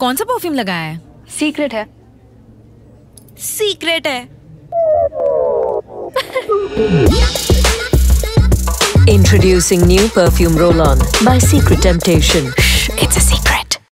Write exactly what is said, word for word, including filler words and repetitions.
कौन सा परफ्यूम लगाया है? सीक्रेट है। सीक्रेट है। Introducing new perfume roll-on by Secret Temptation. Shh, it's a secret.